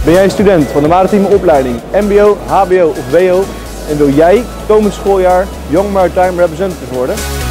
Ben jij student van de maritieme opleiding MBO, HBO of WO en wil jij komend schooljaar Young Maritime Representative worden?